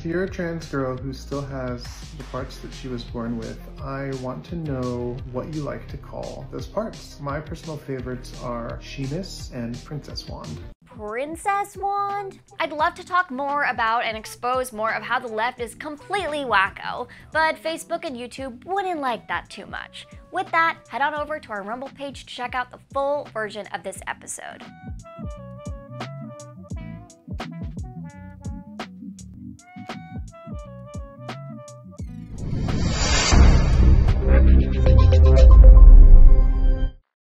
if you're a trans girl who still has the parts that she was born with, I want to know what you like to call those parts. My personal favorites are Sheenus and Princess Wand. Princess Wand? I'd love to talk more about and expose more of how the left is completely wacko, but Facebook and YouTube wouldn't like that too much. With that, head on over to our Rumble page to check out the full version of this episode.